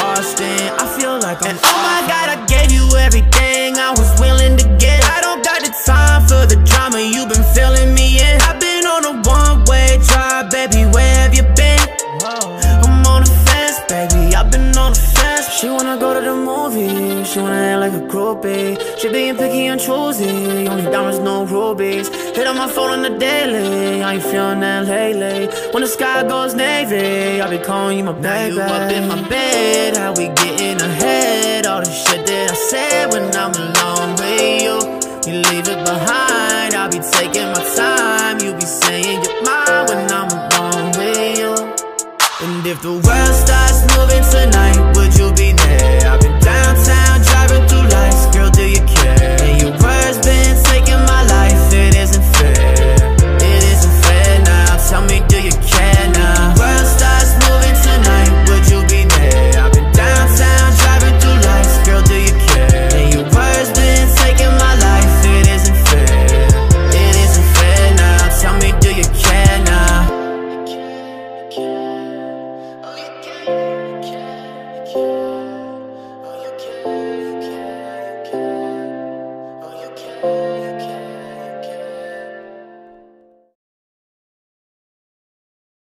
Boston, I feel like I'm. And oh my God, I gave you everything I was willing to get. I don't got the time for the drama you've been filling me in. I've been on a one-way drive, baby, where have you been? I'm on the fence, baby, I've been on the fence. She wanna go to the movie, she wanna act like a groupie. She being picky and choosy, only diamonds, no rubies. Hit on my phone on the daily, I ain't feeling that lately. When the sky goes navy, I be calling you my baby. Now you up in my bed, how we getting ahead? All the shit that I said when I'm alone with you, you leave it behind. I'll be taking my time, you be saying you're mine when I'm alone with you. And if the world starts moving tonight, would you be there? I've been downtown driving through lights, girl, do you care? And your words been taking my life, it isn't fair. It isn't fair now, tell me, do you care now? The world starts moving tonight, would you be there? I've been downtown driving through lights, girl, do you care? And your words been taking my life, it isn't fair. It isn't fair now, tell me, do you care now? Oh, you care.